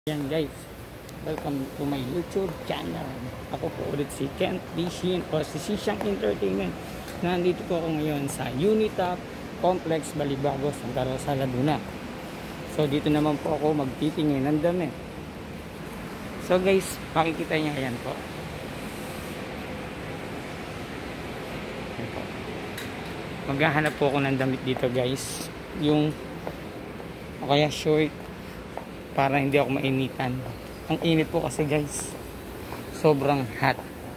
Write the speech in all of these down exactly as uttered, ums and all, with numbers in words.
Yan guys, welcome to my YouTube channel. Ako po ulit si Kent D. Shin o si Sishang Entertainment. Nandito po ako ngayon sa Unitap Complex Balibago, Santa Rosa, Laguna. So dito naman po ako magtitingin ng damit. So guys, makikita niya yan po. Yan po. Maghahanap po ako ng damit dito guys. Yung o kaya short, para hindi ako mainitan. Ang init po kasi guys, sobrang hot.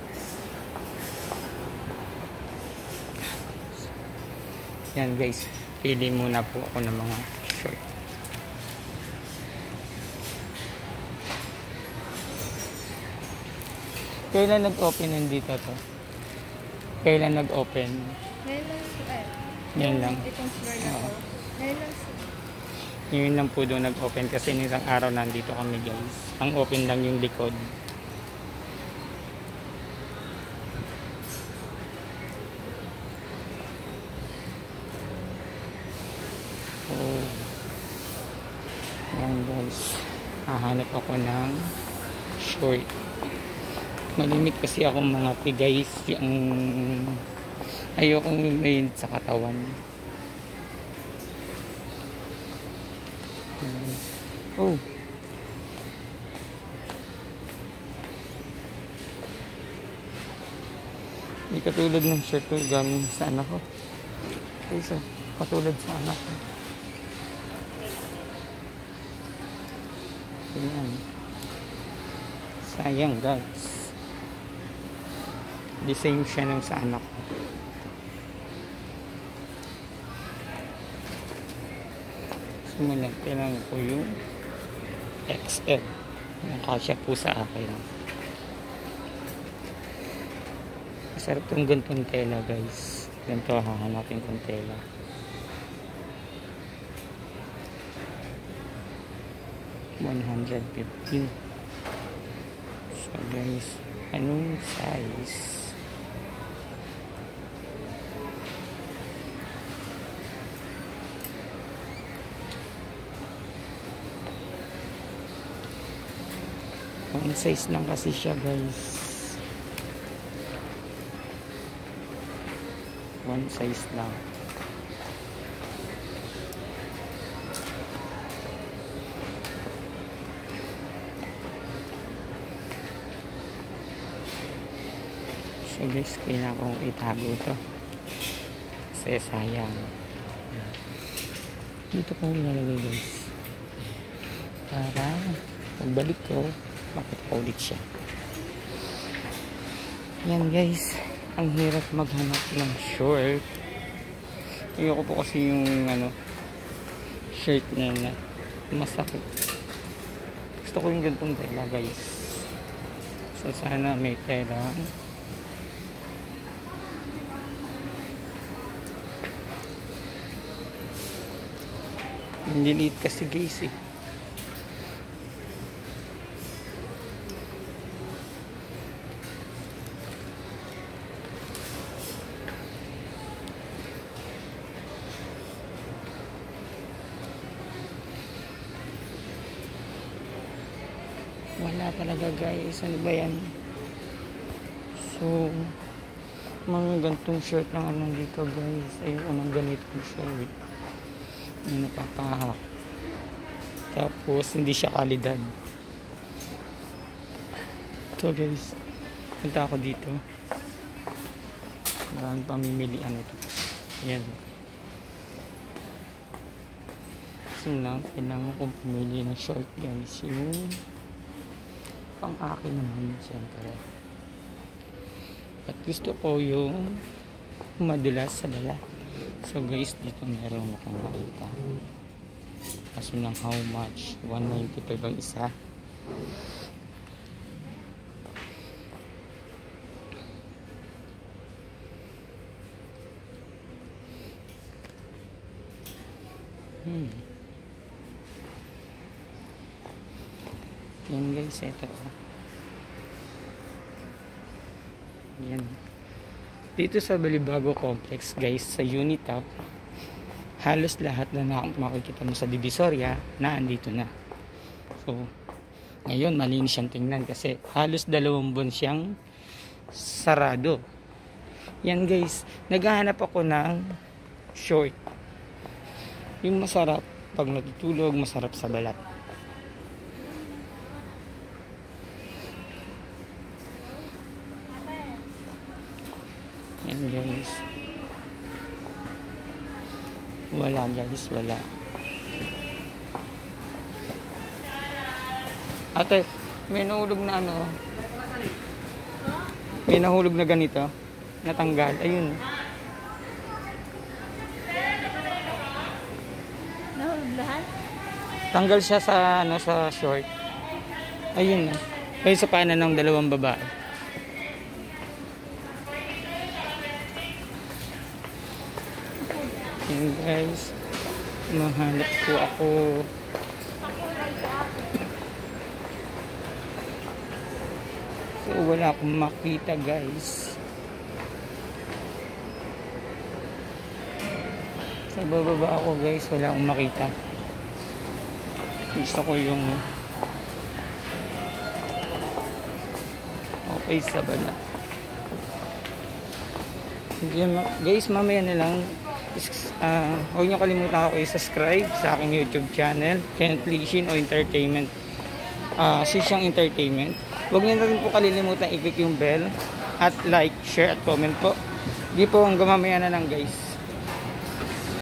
Yan guys, pili muna po ako ng mga short. Kailan nag-open nandito to? Kailan nag-open? Ngayon lang, eh. Yan lang. Itong floor na to. Ngayon lang, Yun lang po doon nag-open kasi nisang araw nandito kami guys. Ang open lang yung likod. Oh. Yan guys. Hahanap ako ng short. Malimit kasi akong mga guys. Yung ayokong may sa katawan. Oh. Hindi katulad ng shirt ko gamit sa anak ko. Isa, katulad sa anak ko. Ayan. Sayang guys. The same siya ng sa anak ko. Sumunod, kailangan ko yung X L. Yung kasya po sa akin. Masarap itong gantong tela guys. Ganito hahanapin kong tela. one hundred fifteen. So guys, anong size? One size lang kasi siya guys. One size lang. So guys, kailangan kong itago to kasi sayang. Dito ko nilalagay guys para pagbalik ko makita ko ulit siya. Yan guys, ang hirap maghanap ng short. Ayoko po kasi yung ano shirt na na masakit. Gusto ko yung gantong tela guys. So sana may tela. Hindi liit kasi guys eh. Wala talaga guys. Ano ba yan? So mga gantong shirt lang anong dito guys. Ayoko ng ganitong shirt. Yung napapahak. Tapos hindi siya kalidad. So guys, punta ako dito. Maraming pamimilian ito. Ayan. So na, kailangan kong pumili ng short guys. Yung pang akin naman siyempre. At gusto ko yung madulas sa dala. So guys, dito meron akong makita. Kaso ng how much? one ninety-five ang isa. Hmm. Yan guys, ito. Yan. Dito sa Balibago Complex guys, sa Unitap, halos lahat na makikita mo sa Divisoria na andito na. So Ngayon, malinis siyang tingnan kasi halos dalawang buwan siyang sarado. Yan guys, naghahanap ako ng short. Yung masarap pag natutulog, masarap sa balat. Yan guys. Wala guys, wala. Ate, may nahulog na ano. May nahulog na ganito. Natanggal. Ayun. Nahulog lahat? Tanggal siya sa ano sa short. Ayun na. Ayun sa paanan ng dalawang babae. Ayun guys. Mahanap po ako. So wala akong makita guys. Sa bababa ako guys, wala akong makita. Gusto ko yung okay sa bala. Guys, mamaya na lang. Uh, huwag niyo kalimutan ako i-subscribe sa aking YouTube channel, Kenneth Lishin o Entertainment. Uh, Sisyang Entertainment. Huwag niyo na rin po kalilimutan i-click yung bell at like, share at comment po. Di po hanggang mamaya na lang guys.